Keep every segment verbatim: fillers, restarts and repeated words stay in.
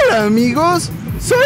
Hola amigos, soy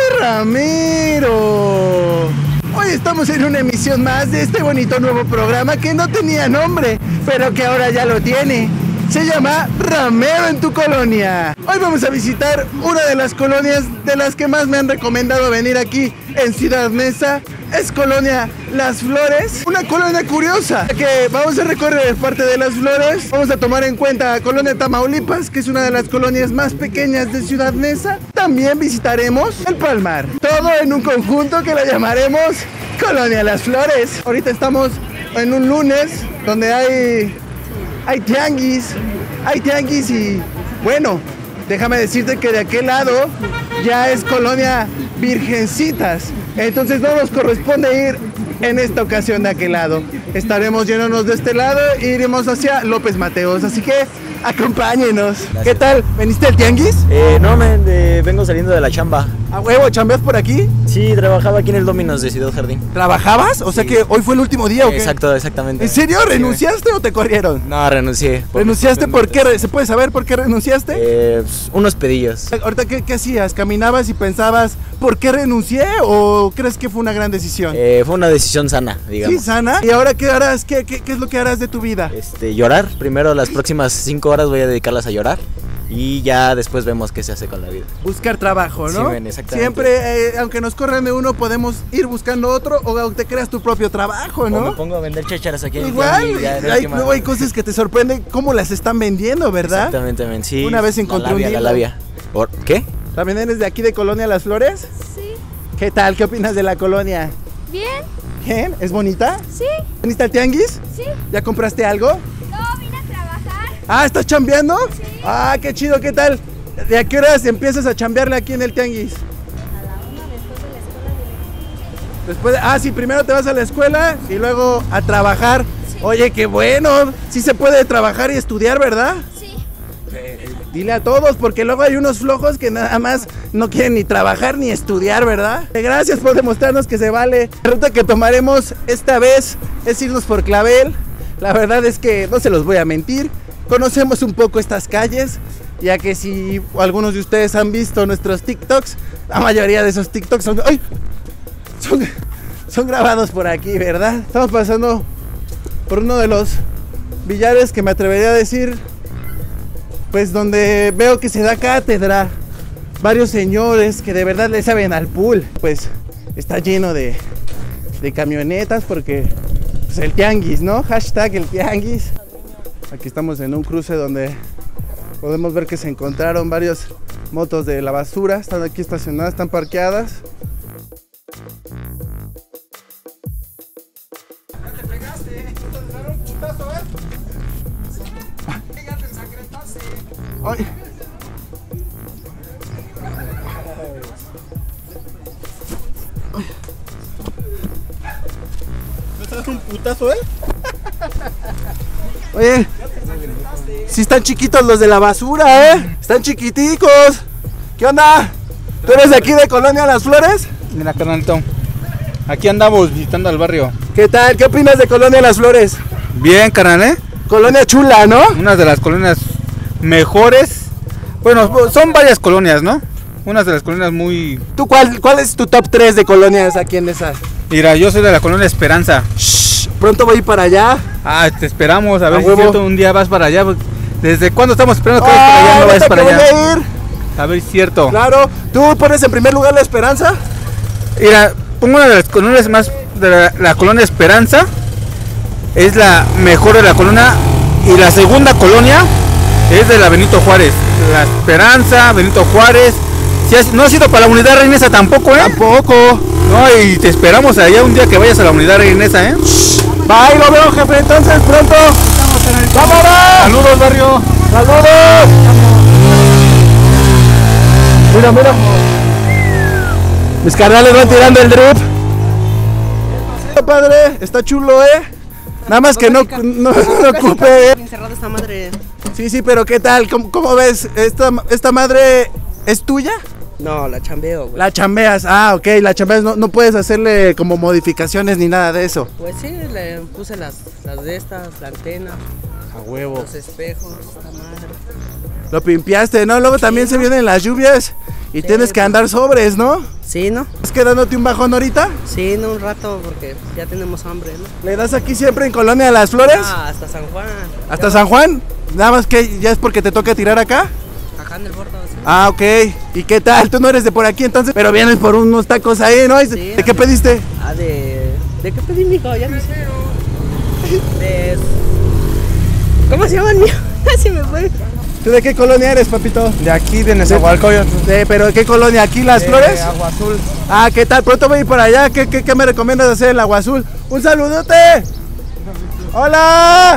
Ramiro. Hoy estamos en una emisión más de este bonito nuevo programa que no tenía nombre, pero que ahora ya lo tiene. Se llama Ramero en tu colonia. Hoy vamos a visitar una de las colonias de las que más me han recomendado venir aquí en Ciudad Neza. Es Colonia Las Flores, una colonia curiosa que vamos a recorrer parte de Las Flores. Vamos a tomar en cuenta Colonia Tamaulipas, que es una de las colonias más pequeñas de Ciudad Neza. También visitaremos el Palmar, todo en un conjunto que lo llamaremos Colonia Las Flores. Ahorita estamos en un lunes donde hay, hay tianguis, hay tianguis y bueno, déjame decirte que de aquel lado ya es Colonia Virgencitas. Entonces no nos corresponde ir en esta ocasión de aquel lado. Estaremos yéndonos de este lado e iremos hacia López Mateos. Así que acompáñenos. Gracias. ¿Qué tal? ¿Veniste al tianguis? Eh, no, men, eh, vengo saliendo de la chamba. ¿A huevo? ¿Chambeas por aquí? Sí, trabajaba aquí en el Dominos de Ciudad Jardín. ¿Trabajabas? O sea sí. Que hoy fue el último día, ¿o qué? Exacto, exactamente. ¿En serio? ¿Renunciaste sí, o te corrieron? No, renuncié. Por ¿Renunciaste por qué? ¿Se puede saber por qué renunciaste? Eh, pues, unos pedillos. Ahorita, ¿qué, qué hacías? ¿Caminabas y pensabas por qué renuncié o crees que fue una gran decisión? Eh, fue una decisión sana, digamos. ¿Sí, sana? ¿Y ahora qué harás? ¿Qué, qué, qué es lo que harás de tu vida? Este, llorar. Primero las próximas cinco horas voy a dedicarlas a llorar. Y ya después vemos qué se hace con la vida. Buscar trabajo, ¿no? Sí, ven, exactamente. Siempre, eh, aunque nos corran de uno, podemos ir buscando otro o te creas tu propio trabajo, ¿no? O me pongo a vender chácharas aquí en Igual, el ya, hay, luego hay cosas que te sorprenden cómo las están vendiendo, ¿verdad? Exactamente, men, sí. Una vez encontré la labia, un la labia. ¿Por qué? ¿También eres de aquí de Colonia Las Flores? Sí. ¿Qué tal? ¿Qué opinas de la colonia? Bien. ¿Bien? ¿Es bonita? Sí. ¿Veniste al tianguis? Sí. ¿Ya compraste algo? No, vine a trabajar. Ah, ¿estás chambeando? Sí. Ah, qué chido, ¿qué tal? ¿De a qué horas empiezas a chambearle aquí en el tianguis? A la una, después de la escuela. Después de, ah, sí, primero te vas a la escuela y luego a trabajar. Sí. Oye, qué bueno. Sí se puede trabajar y estudiar, ¿verdad? Sí. Eh, dile a todos, porque luego hay unos flojos que nada más no quieren ni trabajar ni estudiar, ¿verdad? Gracias por demostrarnos que se vale. La ruta que tomaremos esta vez es irnos por Clavel. La verdad es que no se los voy a mentir. Conocemos un poco estas calles, ya que si algunos de ustedes han visto nuestros TikToks, la mayoría de esos TikToks son, ¡ay! son, son grabados por aquí, ¿verdad? Estamos pasando por uno de los billares que me atrevería a decir, pues donde veo que se da cátedra, varios señores que de verdad le saben al pool, pues está lleno de, de camionetas porque pues el tianguis, ¿no? Hashtag el tianguis. Aquí estamos en un cruce donde podemos ver que se encontraron varias motos de la basura. Están aquí estacionadas, están parqueadas. Ya te pegaste, te daron un putazo, ¿eh? Ya te ensangrentaste. Ay. ¿Me estás dando un putazo, eh? Oye, si están chiquitos los de la basura, ¿eh? Están chiquiticos. ¿Qué onda? ¿Tú eres de aquí de Colonia Las Flores? Mira, carnalito, aquí andamos visitando al barrio. ¿Qué tal? ¿Qué opinas de Colonia Las Flores? Bien, carnal, ¿eh? Colonia chula, ¿no? Una de las colonias mejores. Bueno, son varias colonias, ¿no? Unas de las colonias muy... ¿Tú cuál, cuál es tu top tres de colonias aquí en esa? Mira, yo soy de la colonia Esperanza. Shh, pronto voy para allá. Ah, te esperamos, a ver a si huevo. es cierto, un día vas para allá. ¿Desde cuándo estamos esperando que ah, vayas para allá? No vayas para allá. Voy a ir. A ver si es cierto. Claro, ¿tú pones en primer lugar la Esperanza? Mira, pongo una de las colonias más de la, la colonia Esperanza. Es la mejor de la colonia. Y la segunda colonia es de la Benito Juárez. La Esperanza, Benito Juárez. Si has, no has ido para la unidad Reinesa tampoco, ¿eh? Tampoco. No, y te esperamos allá un día que vayas a la unidad Reinesa, ¿eh? Bye, lo veo, jefe, entonces pronto. ¡Vámonos! Saludos, barrio. ¡Saludos! Mira, mira. Mis carnales van tirando el drip. Padre, está chulo, ¿eh? Nada más que no, no, no ocupe, ¿eh? Encerrada esta madre. Sí, sí, pero ¿qué tal? ¿Cómo, cómo ves? ¿Esta, ¿Esta madre es tuya? No, la chambeo, güey. La chambeas, ah, ok, la chambeas, no, no puedes hacerle como modificaciones ni nada de eso. Pues sí, le puse las, las de estas, la antena. A huevo. Los espejos, esta madre. Lo pimpeaste, ¿no? Luego también Sí, se ¿no? vienen las lluvias Y Sí, tienes que pues. andar sobres, ¿no? Sí, ¿no? ¿Estás quedándote un bajón ahorita? Sí, no un rato porque ya tenemos hambre, ¿no? ¿Le das aquí siempre en Colonia de las Flores? Ah, hasta San Juan. ¿Hasta San Juan? Nada más que ya es porque te toca tirar acá. Acá en el bordo, ¿sí? Ah, ok. ¿Y qué tal? Tú no eres de por aquí entonces, pero vienes por unos tacos ahí, ¿no? ¿De Sí, qué así. pediste? Ah, de... ¿De qué pedí, mijo? Ya no sé. De... ¿Cómo se llaman, mijo? Así me fue. ¿Tú de qué colonia eres, papito? De aquí, de Nezahualcóyotl. De, ¿Pero de qué colonia? ¿Aquí Las Flores? Agua Azul. Ah, ¿qué tal? Pronto voy a ir por allá. ¿Qué, qué, qué me recomiendas hacer en el Agua Azul? ¡Un saludote! ¡Hola!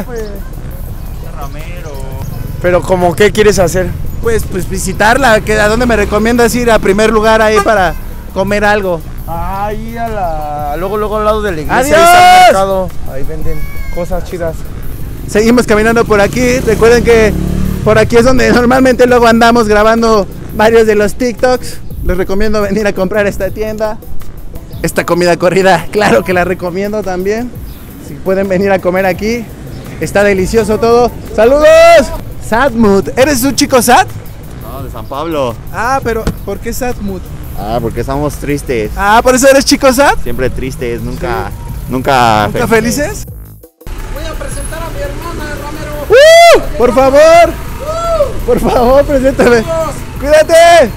Pero como, ¿qué quieres hacer? Pues, pues visitarla. ¿Qué- ¿A dónde me recomiendas ir a primer lugar ahí para comer algo? Ahí a la... Luego, luego al lado de la iglesia. ¡Adiós! Ahí está el mercado. Ahí venden cosas chidas. Seguimos caminando por aquí. Recuerden que por aquí es donde normalmente luego andamos grabando varios de los TikToks. Les recomiendo venir a comprar esta tienda. Esta comida corrida, claro que la recomiendo también. Si pueden venir a comer aquí, está delicioso todo. ¡Saludos! Sadmood. ¿Eres un chico sad? No, de San Pablo. Ah, pero ¿por qué Sadmood? Ah, porque estamos tristes. Ah, ¿por eso eres chico sad? Siempre tristes, nunca, nunca, ¿Nunca felices? Voy a presentar a mi hermana, Ramiro. ¡Uh! Por favor. Por favor, preséntame. Cuídate.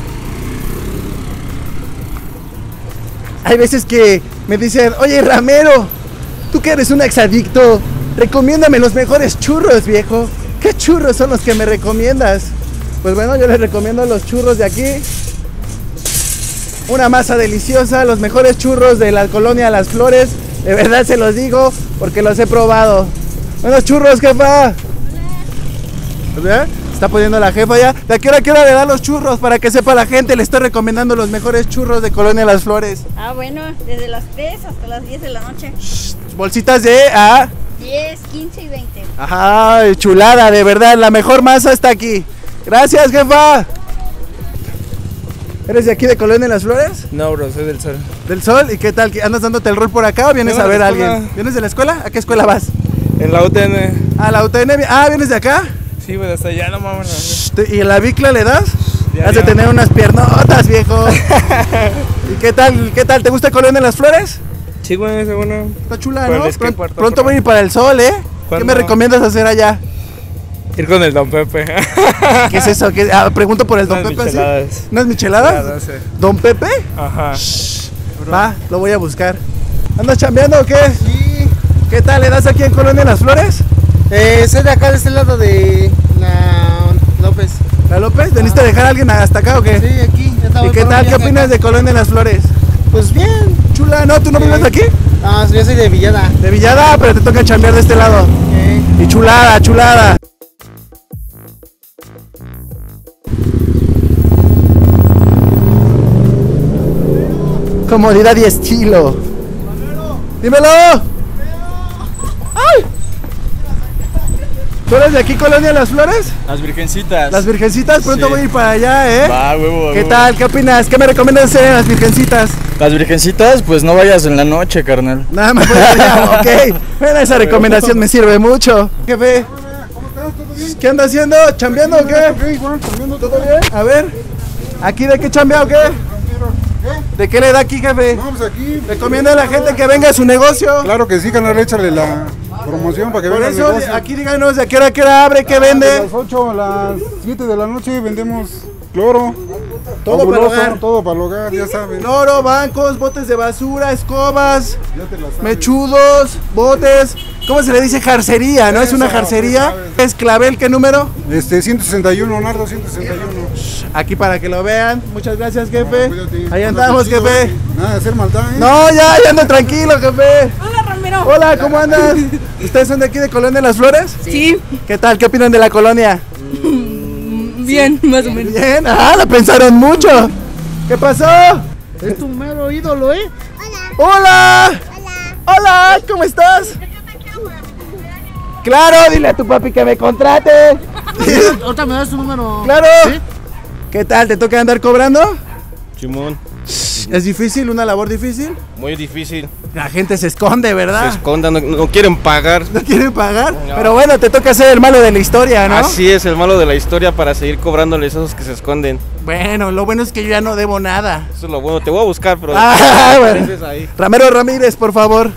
Hay veces que me dicen, oye Ramiro, tú que eres un exadicto, recomiéndame los mejores churros, viejo. ¿Qué churros son los que me recomiendas? Pues bueno, yo les recomiendo los churros de aquí. Una masa deliciosa, los mejores churros de la colonia Las Flores. De verdad se los digo porque los he probado. Buenos churros, jefa. ¿Verdad? Está poniendo la jefa ya. ¿De qué hora, qué hora le da los churros? Para que sepa la gente, le estoy recomendando los mejores churros de Colonia Las Flores. Ah, bueno, desde las tres hasta las diez de la noche. Bolsitas de ah, diez, quince y veinte. ajá, chulada, de verdad, la mejor masa está aquí. Gracias, jefa. ¿Eres de aquí de Colonia Las Flores? No, bro, soy del sol. ¿Del Sol? ¿Y qué tal? ¿Andas dándote el rol por acá o vienes Vengo a de ver a la escuela. alguien? ¿Vienes de la escuela? ¿A qué escuela vas? En la U T N. A la U T N. Ah, ¿vienes de acá? Sí, pues hasta allá no mames. ¿Y la bicla le das? Ya, Has de ya. tener unas piernotas, viejo. ¿Y qué tal? ¿Qué tal? ¿Te gusta Colonia Las Flores? Sí, güey, ese bueno. Está chula, Para ¿no? el skate Pron- park, pronto por voy a ir para el Sol, ¿eh? ¿Qué ¿Cuándo? me recomiendas hacer allá? Ir con el Don Pepe. ¿Qué es eso? ¿Qué- ah, pregunto por el Don Unas Pepe. ¿sí? micheladas. ¿Unas micheladas? Claro, sí. ¿Don Pepe? Ajá. Va, lo voy a buscar. ¿Andas chambeando o qué? Sí. ¿Qué tal? ¿Le das aquí en Colonia Las Flores? Eh, soy de acá, de este lado de la López. ¿La López? ¿Veniste a dejar a alguien hasta acá o qué? Sí, aquí. ya estaba ¿Y qué por un tal? ¿Qué viaje opinas acá. de Colonia Las Flores? Pues bien. Chula, ¿no? ¿Tú no Sí. vives aquí? Ah, yo soy de Villada. De Villada, pero te toca chambear de este lado. Ok. Y chulada, chulada. Comodidad y estilo. Dímelo. ¡Ay! ¿Tú eres de aquí, Colonia Las Flores? Las virgencitas. Las Virgencitas, pronto Sí. voy a ir para allá, ¿eh? Va, huevo, ¿Qué huevo. tal? ¿Qué opinas? ¿Qué me recomiendas hacer en las Virgencitas? Las virgencitas, pues no vayas en la noche, carnal. Nada más voy allá, ok. Bueno, esa recomendación me sirve mucho. Jefe, ¿qué anda haciendo? ¿Chambeando o qué? ¿Todo bien? A ver, ¿aquí de qué chambea o qué? ¿De qué le da aquí, jefe? Vamos aquí. Recomienda a la gente que venga a su negocio. Claro que sí, canal, échale la promoción para que Por vean el eso, negocio. aquí díganos de qué hora, qué hora abre, qué De vende. las ocho a las siete de la noche vendemos cloro. Todo para el fabuloso, hogar. Todo para el hogar, ya saben. Loro, bancos, botes de basura, escobas, Ya te la sabes. mechudos, botes. ¿Cómo se le dice? Jarcería, ¿no? Es una Eso, jarcería. pues, ¿Es clavel? ¿Qué número? Este, ciento sesenta y uno, Nardo, ciento sesenta y uno. Aquí para que lo vean. Muchas gracias, jefe. Cuídate. Ahí Cuídate, andamos, chido. jefe. Nada de hacer maldad, ¿eh? No, ya, ya ando tranquilo, jefe. Hola, Ramiro. Hola, ¿cómo andas? ¿Ustedes son de aquí de Colonia Las Flores? Sí, ¿Qué tal? ¿Qué opinan de la colonia? bien, más o menos. Bien, ah, la pensaron mucho. ¿Qué pasó? Es tu mero ídolo, ¿eh? Hola. Hola, ¿cómo estás? Claro, dile a tu papi que me contrate. Ahorita me das tu número. Claro. ¿Sí? ¿Qué tal? ¿Te toca andar cobrando? Chimón. ¿Es difícil? ¿Una labor difícil? Muy difícil. La gente se esconde, ¿verdad? Se escondan, no, no quieren pagar. ¿No quieren pagar? No. Pero bueno, te toca ser el malo de la historia, ¿no? Así es, el malo de la historia para seguir cobrándoles a esos que se esconden. Bueno, lo bueno es que yo ya no debo nada. Eso es lo bueno, te voy a buscar, pero... Ah, bueno. ahí. Ramiro Ramírez, por favor.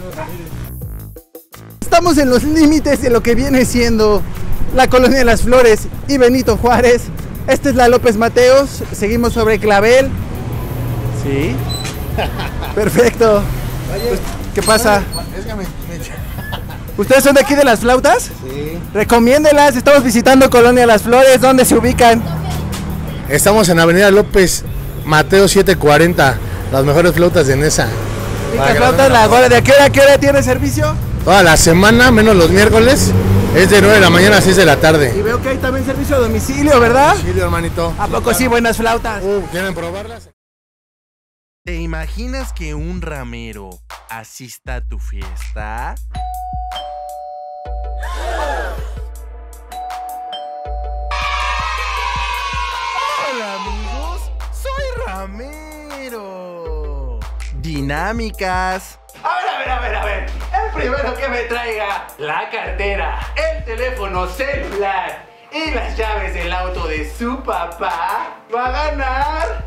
Estamos en los límites de lo que viene siendo la Colonia de las Flores y Benito Juárez. Esta es la López Mateos, seguimos sobre Clavel. Sí. Perfecto. Oye, ¿qué pasa? Es que me, me... ¿Ustedes son de aquí de las flautas? Sí. Recomiéndelas, estamos visitando Colonia de las Flores, ¿dónde se ubican? Estamos en Avenida López Mateos setecientos cuarenta, las mejores flautas de Nesa. ¿Y las flautas la hora? ¿De qué hora a qué hora tiene servicio? Toda la semana, menos los miércoles, es de nueve de la mañana a seis de la tarde. Y veo que hay también servicio a domicilio, ¿verdad? Domicilio, hermanito. ¿A poco sí, buenas flautas? Uh, ¿Quieren probarlas? ¿Te imaginas que un ramero asista a tu fiesta? Hola amigos, soy Ramero. Dinámicas. A ver, a ver, a ver, a ver. El primero que me traiga la cartera, el teléfono celular y las llaves del auto de su papá va a ganar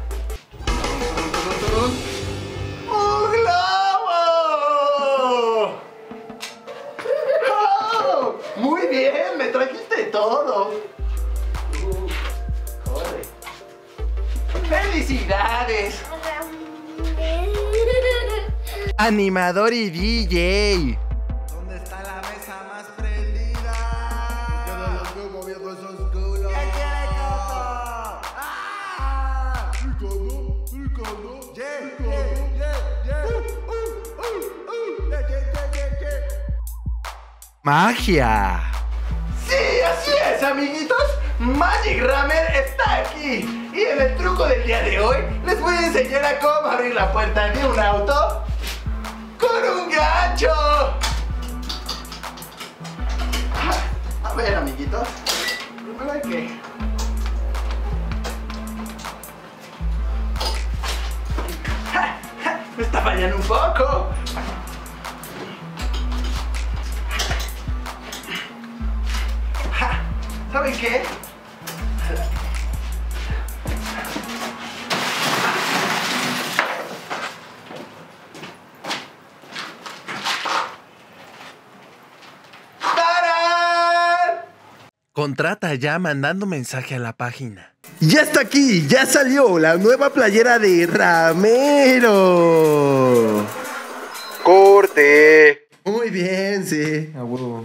¡un globo! ¡Oh! Muy bien, me trajiste todo. Uh, joder. ¡Felicidades! Animador y D J. ¿Dónde está la mesa más prendida? Yo no los veo moviendo esos culos. ¿Qué quiere Coco? ¡Ah! Ricardo, Ricardo. Yeah, yeah, yeah, yeah. Uh, uh, uh, uh. Yeah, yeah, yeah, yeah, yeah. Magia. Sí, así es, amiguitos. Magic Rammer está aquí. Y en el truco del día de hoy les voy a enseñar a cómo abrir la puerta de un auto con un gancho. A ver, amiguitos. Primero hay que... ¡Ja! ¡Ja! Me está fallando un poco. ¡Ja! ¿Saben qué? Contrata ya mandando mensaje a la página. Ya está aquí, ya salió la nueva playera de Ramero. Corte. Muy bien, sí. A huevo.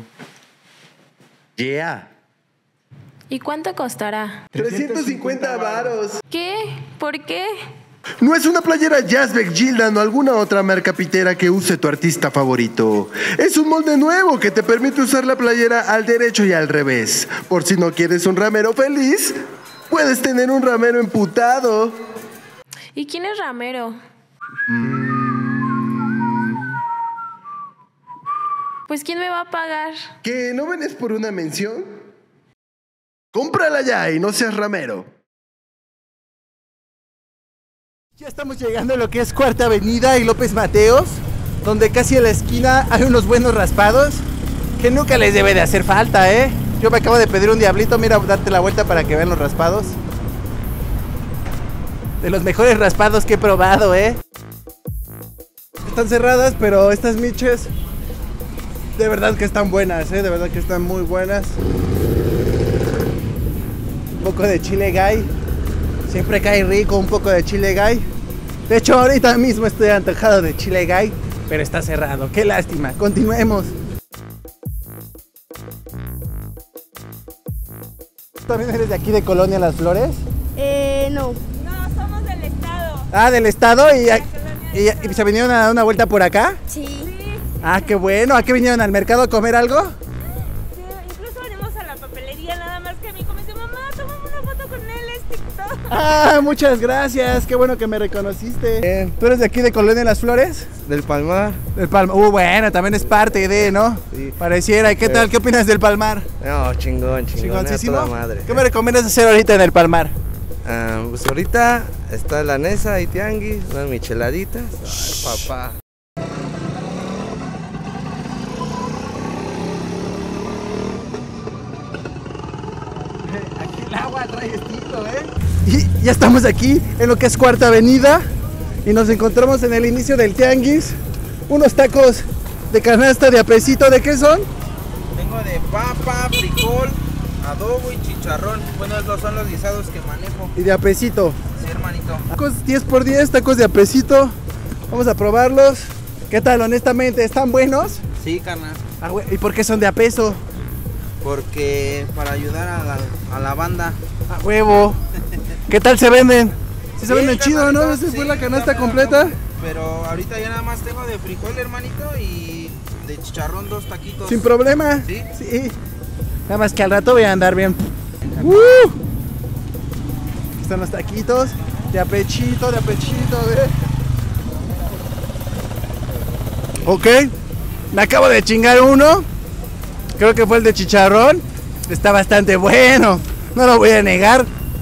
Yeah. ¿Y cuánto costará? trescientos cincuenta varos. ¿Qué? ¿Por qué? No es una playera Jazzbeck, Gildan o alguna otra marca pitera que use tu artista favorito. Es un molde nuevo que te permite usar la playera al derecho y al revés. Por si no quieres un ramero feliz, puedes tener un ramero emputado. ¿Y quién es Ramero? Mm. Pues ¿quién me va a pagar? ¿Que no vienes por una mención? Cómprala ya y no seas ramero. Ya estamos llegando a lo que es Cuarta Avenida y López Mateos, donde casi en la esquina hay unos buenos raspados que nunca les debe de hacer falta, ¿eh? Yo me acabo de pedir un diablito, mira, date la vuelta para que vean los raspados. De los mejores raspados que he probado, ¿eh? Están cerradas, pero estas miches de verdad que están buenas, ¿eh? De verdad que están muy buenas. Un poco de chile gay. Siempre cae rico un poco de chile gay. De hecho, ahorita mismo estoy antojado de chile gay, pero está cerrado. Qué lástima. Continuemos. ¿También eres de aquí de Colonia Las Flores? Eh, no. No, somos del estado. Ah, del estado. ¿Y, y, y se vinieron a dar una vuelta por acá? Sí. Sí. Ah, qué bueno. ¿A qué vinieron? ¿Al mercado a comer algo? Sí, incluso venimos a la papelería, nada más que a mí como dice, mamá, tómame una foto con él, es TikTok. Ah, muchas gracias. Qué bueno que me reconociste. Bien. ¿Tú eres de aquí de Colonia Las Flores? Del Palmar. Del Palmar. Uh, bueno, también es parte de, ¿no? Sí. Pareciera. ¿Y qué tal? ¿Qué opinas del Palmar? No, chingón, chingón. ¿Chingoncísimo? A toda madre. ¿Qué me recomiendas hacer ahorita en el Palmar? Ah, pues ahorita está la Nesa y Tianguis, unas micheladitas. Ay, papá. Y ya estamos aquí en lo que es Cuarta Avenida y nos encontramos en el inicio del tianguis. Unos tacos de canasta de apesito, ¿de qué son? Tengo de papa, frijol, adobo y chicharrón. Bueno, esos son los guisados que manejo. Y de apesito. Sí, hermanito. Tacos diez por diez, tacos de apesito. Vamos a probarlos. ¿Qué tal, honestamente? ¿Están buenos? Sí, carnal. Ah, ¿y por qué son de apeso? Porque para ayudar a la, a la banda. A huevo. ¿Qué tal se venden? Sí, se Sí, venden chido, ¿no? carnalito, ¿Esa fue sí, la canasta está completa? mejor. Pero ahorita ya nada más tengo de frijol, hermanito, y de chicharrón dos taquitos. Sin problema. Sí. Sí. Nada más que al rato voy a andar bien. ¡Uh! Aquí están los taquitos. De apechito, de apechito, ¿eh? Ok. Me acabo de chingar uno. Creo que fue el de chicharrón. Está bastante bueno. No lo voy a negar.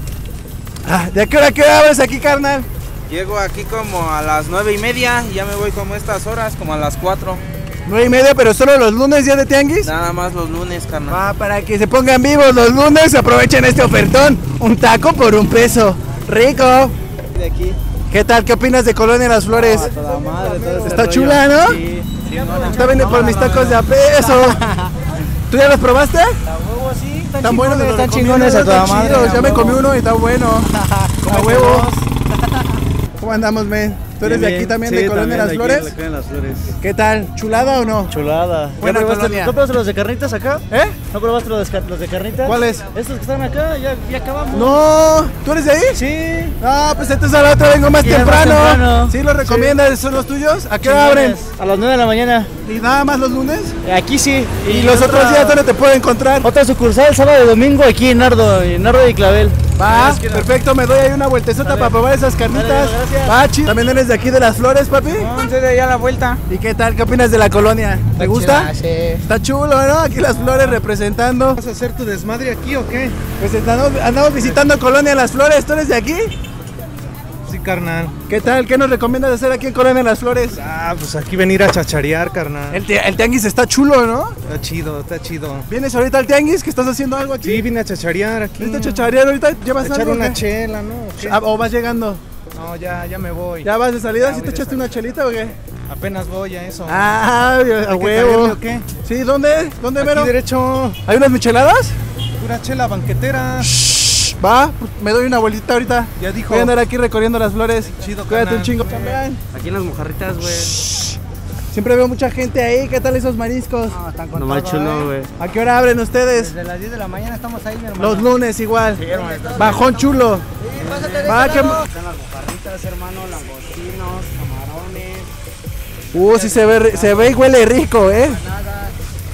Ah, ¿de qué hora qué hora abres aquí, carnal? Llego aquí como a las nueve y media y ya me voy como estas horas, como a las cuatro. Nueve y media, pero solo los lunes día de tianguis. Nada más los lunes, carnal. Ah, para que se pongan vivos los lunes, aprovechen este ofertón. Un taco por un peso. Rico. De aquí. ¿Qué tal? ¿Qué opinas de Colonia Las Flores? No, toda madre, todo ese Está rollo. chula, ¿no? Sí, sí, Está veniendo por mis tacos de a peso. ¿Tú ya los probaste? huevo, sí, están, Están buenos, chingones, los están recomiendo, chingones a toda están madre. chidos. Ya a me huevo. comí uno y está bueno. A huevo. ¿Cómo andamos, men? ¿Tú eres de aquí también, de Colonia Las Flores? Las Flores. ¿Qué tal? ¿Chulada o no? Chulada. Buena ¿Ya probaste- colonia. ¿No probaste los de carnitas acá? ¿Eh? ¿No probaste los de, los de carnitas? ¿Cuáles? Estos que están acá, ya, ya acabamos. No, ¿tú eres de ahí? Sí. Ah, pues entonces a la otra vengo más Ya más temprano. temprano. ¿Sí los recomiendas? ¿Son los tuyos? ¿A qué hora abren? A las nueve de la mañana. ¿Y nada más los lunes? Aquí sí. ¿Y, los otra- otros días dónde te puedo encontrar? Otra sucursal, sábado y domingo, aquí en Nardo, en Nardo y Clavel. Va, En la esquina. perfecto, me doy ahí una vueltezota para probar esas carnitas. Dale, gracias. Va, chido. ¿También eres de aquí de Las Flores, papi? No, soy de allá a la vuelta. ¿Y qué tal? ¿Qué opinas de la colonia? ¿Te gusta? chida, sí. Está chulo, ¿no? Aquí Las Flores representando. ¿Vas a hacer tu desmadre aquí o qué? Pues andamos, andamos visitando Colonia Las Flores. ¿Tú eres de aquí? Sí, carnal. ¿Qué tal? ¿Qué nos recomiendas hacer aquí en Colonia Las Flores? Ah, pues aquí venir a chacharear, carnal. El, ti- el tianguis está chulo, ¿no? Está chido, está chido. ¿Vienes ahorita al tianguis? ¿Que estás haciendo algo aquí? Sí, vine a chacharear aquí. ¿Viste a chacharear ahorita? ¿Llevas A echar algo? una qué? chela, ¿no? ¿O qué? Ah, ¿O vas llegando? No, ya, ya me voy. ¿Ya vas de salida? Ya ¿Sí voy te de echaste una chelita o qué? Apenas voy a eso. Ah, a ¿Hay que caerle huevo. o qué? Sí, ¿dónde? ¿Dónde, Aquí mero? derecho, ¿Hay unas micheladas? pura chela banquetera. Va, pues me doy una vueltita ahorita. Ya dijo. Voy a andar aquí recorriendo Las Flores. Chido, Cuídate carnal. un chingo. Chambean. Aquí en las mojarritas, güey. Siempre veo mucha gente ahí. ¿Qué tal esos mariscos? No, están con todo, güey. ¿A qué hora abren ustedes? Desde las diez de la mañana estamos ahí, mi hermano. Los lunes igual. Sí, hermano. Bajón chulo. Pásate, Va, que... Están las mojarritas, hermano, langostinos, camarones. Uh, sí se ve, ri- se ve y huele rico, ¿eh? Nada.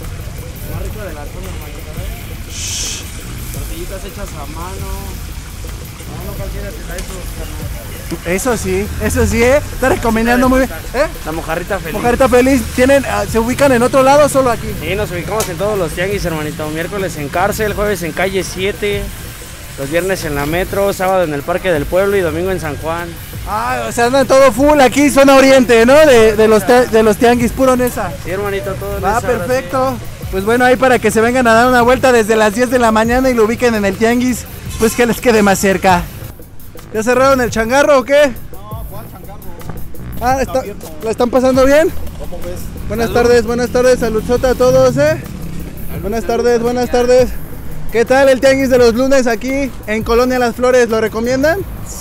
Más rico de la zona, hermanito, ¿ves? Tortillitas hechas a mano. No, no cualquiera te da eso, carnal. Eso sí, eso sí, ¿eh? Está recomendando muy bien. ¿Eh? La mojarrita feliz. Mojarita feliz. ¿Tienen, ah, ¿Se ubican en otro lado o solo aquí? Sí, nos ubicamos en todos los tianguis, hermanito. Miércoles en Cárcel, jueves en Calle siete, los viernes en la Metro, sábado en el Parque del Pueblo y domingo en San Juan. Ah, o sea, andan todo full aquí, zona oriente, ¿no? De, de, los, te- de los tianguis, puro Nesa. Sí, hermanito, todo en Va, esa, ahora perfecto. Pues bueno, ahí para que se vengan a dar una vuelta desde las diez de la mañana y lo ubiquen en el tianguis, pues que les quede más cerca. ¿Ya cerraron el changarro o qué? No, ¿cuál changarro? Ah, está, ¿la están pasando bien? ¿Cómo ves? Buenas tardes, buenas tardes, saludsota a todos, ¿eh? Buenas tardes, buenas tardes. ¿Qué tal el tianguis de los lunes aquí en Colonia Las Flores? ¿Lo recomiendan?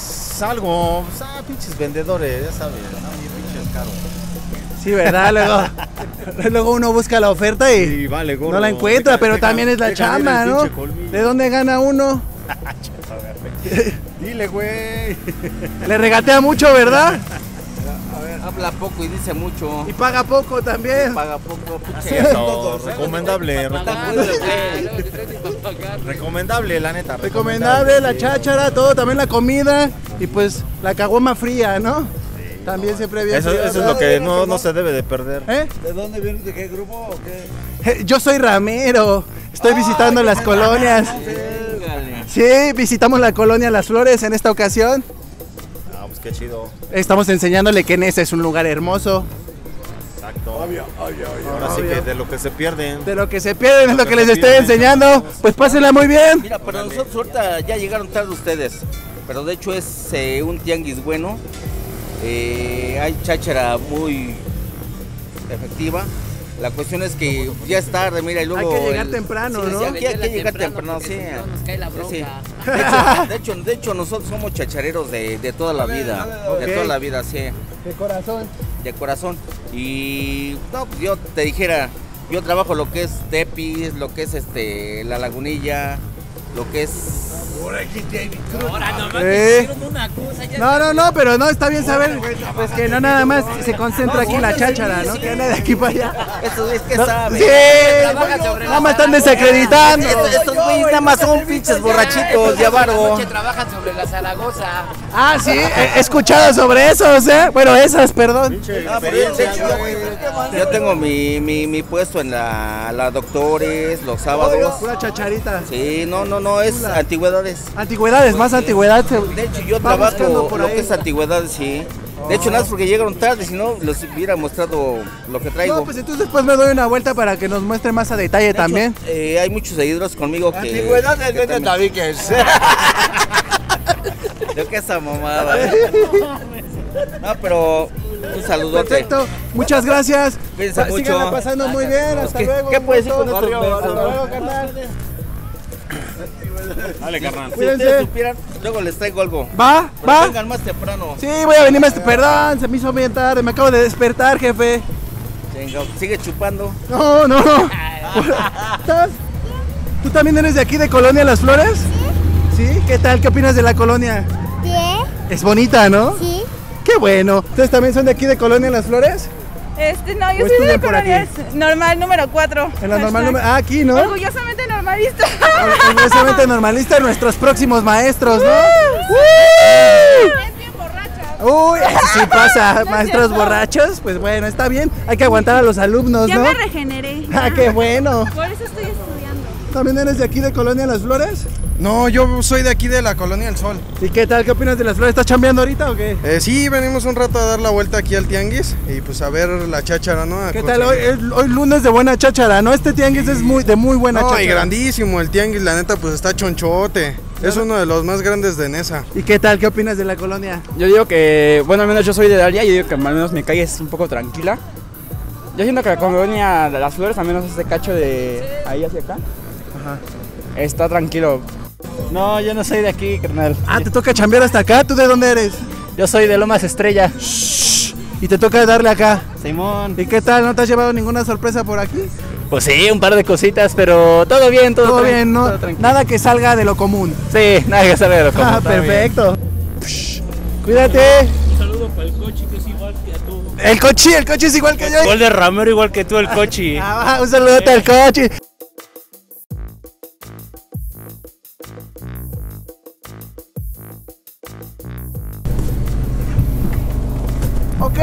Salgo, pues, ah, pinches vendedores, ya sabes, no, bien pinches caros. Sí, ¿verdad? Luego, luego uno busca la oferta y Sí, vale, gordo. no la encuentra, Deja- pero deja- también es la deja ver chamba, el ¿no? pinche colmillo. ¿De dónde gana uno? Dile, güey. Le regatea mucho, ¿verdad? A ver, habla poco y dice mucho. Y paga poco también. Paga poco, pucha. Sí, no, recomendable, recomendable. Recomendable, la neta. Recomendable, la cháchara, todo, también la comida y pues la caguama fría, ¿no? También siempre bien. Eso, fría, eso es ¿verdad? lo que no, no se debe de perder. ¿Eh? ¿De dónde vienes? ¿De qué grupo o qué? Eh, Yo soy ramero, estoy visitando las colonias. Sí, visitamos la colonia Las Flores en esta ocasión. Ah, pues qué chido. Estamos enseñándole que Nesa es un lugar hermoso. Exacto. Ahora sí que de lo que se pierden. De lo que se pierden es lo que les estoy enseñando. Pues pásenla muy bien. Mira, pero nosotros ahorita ya llegaron tarde ustedes. pero de hecho es eh, un tianguis bueno. Eh, hay cháchara muy efectiva. La cuestión es que ya es tarde, mira, y luego... Hay que llegar el, temprano, sí, ¿no? Sí, hay, hay que llegar temprano, sí. Nos cae la bronca. Sí. De, hecho, de, hecho, de hecho, nosotros somos chachareros de, de toda la vida, okay. de toda la vida, sí. De corazón. De corazón. Y no, yo te dijera, yo trabajo lo que es Tepis, lo que es este La Lagunilla, lo que es... Ahora nomás ¿Eh? hicieron una cosa, ya No, no, no, pero no, está bien saber pues que no nada más se concentra aquí la cháchara, ¿no? Que anda de aquí para allá. Eso es que no, sabe. Sí, nada más están desacreditando. Estos güeyes nada más son pinches borrachitos de abargo. Trabajan sobre la Zaragoza. Ah, sí, he escuchado sobre esos, ¿eh? Bueno, esas, perdón. Ah, pero yo, de hecho, yo tengo mi, mi, mi puesto en la, la Doctores, los sábados. Pura chacharita. Sí, no, no, no, es antigüedades. Antigüedades, más antigüedad. De hecho, yo trabajo lo que es antigüedades, sí. De hecho, nada más porque llegaron tarde, si no, les hubiera mostrado lo que traigo. No, pues entonces después me doy una vuelta para que nos muestre más a detalle de también. Hecho, eh, hay muchos seguidores conmigo que... Antigüedades de tabiques. Yo que esa mamada. No, pero un saludote. Perfecto, muchas gracias. Cuídense mucho. Síganla pasando muy bien, hasta ¿Qué, luego. ¿Qué puedes decir con esto? Hasta luego, carnal. Dale, carnal. Si ustedes supieran, luego les traigo algo. ¿Va? Pero ¿Va? vengan más temprano. Sí, voy a venir más. Perdón, se me hizo bien tarde, me acabo de despertar, jefe. Venga, sigue chupando. No, no, no. ¿Estás? ¿Tú también eres de aquí, de Colonia Las Flores? Sí. ¿Sí? ¿Qué tal? ¿Qué opinas de la colonia? Bien. Es bonita, ¿no? Sí. Qué bueno. ¿Ustedes también son de aquí, de Colonia Las Flores? Este, no, yo ¿O soy de estudian por Colonia aquí? Normal número cuatro. En la normal número... Ah, aquí, ¿no? Orgullosamente normalista. Orgullosamente normalista, nuestros próximos maestros, ¿no? Es bien borracha. Uy, sí pasa, maestros borrachos. Pues bueno, está bien. Hay que aguantar a los alumnos, Ya ¿no? me regeneré. Ah, qué bueno. Por eso estoy estudiando. ¿También eres de aquí, de Colonia Las Flores? No, yo soy de aquí de la Colonia del Sol. ¿Y qué tal? ¿Qué opinas de Las Flores? ¿Estás chambeando ahorita o qué? Eh, sí, venimos un rato a dar la vuelta aquí al tianguis y pues a ver la cháchara, ¿no? A ¿Qué tal? Hoy, hoy lunes de buena cháchara, ¿no? Este tianguis es muy de muy buena no, cháchara. y grandísimo el tianguis, la neta pues está chonchote. Es uno de los más grandes de Nesa. ¿Y qué tal? ¿Qué opinas de la colonia? Yo digo que, bueno, al menos yo soy de Dalia, yo digo que al menos mi calle es un poco tranquila. Yo siento que la colonia de Las Flores, al menos ese cacho de ahí hacia acá, Ajá. está tranquilo. No, yo no soy de aquí, carnal. Ah, ¿te toca chambear hasta acá? ¿Tú de dónde eres? Yo soy de Lomas Estrella. Shh, y te toca darle acá. Simón. ¿Y qué tal? ¿No te has llevado ninguna sorpresa por aquí? Pues sí, un par de cositas, pero todo bien, todo, Todo bien, ¿no? todo Nada que salga de lo común. Sí, nada que salga de lo común. Ah, perfecto. Psh, cuídate. Un saludo para el coche que es igual que tú. El coche, el coche es igual que yo. Gol de Ramero igual que tú, el coche. Ah, un saludote al coche. Ok.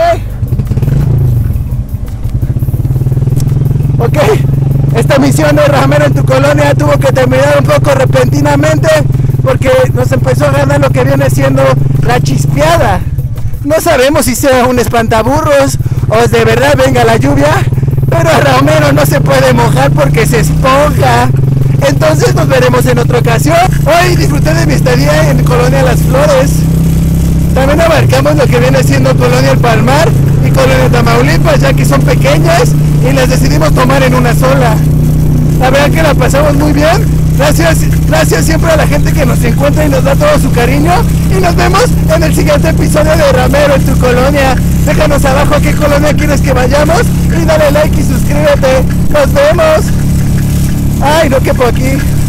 Ok. Esta misión de Ramero en tu colonia tuvo que terminar un poco repentinamente porque nos empezó a ganar lo que viene siendo la chispeada. No sabemos si sea un espantaburros o de verdad venga la lluvia, pero Ramero no se puede mojar porque se esponja. Entonces nos veremos en otra ocasión. Hoy disfruté de mi estadía en Colonia Las Flores. También abarcamos lo que viene siendo Colonia El Palmar y Colonia Tamaulipas, ya que son pequeñas y las decidimos tomar en una sola. La verdad que la pasamos muy bien. Gracias, gracias siempre a la gente que nos encuentra y nos da todo su cariño. Y nos vemos en el siguiente episodio de Ramero en tu colonia. Déjanos abajo a qué colonia quieres que vayamos y dale like y suscríbete. Nos vemos. Ay, no quepo aquí.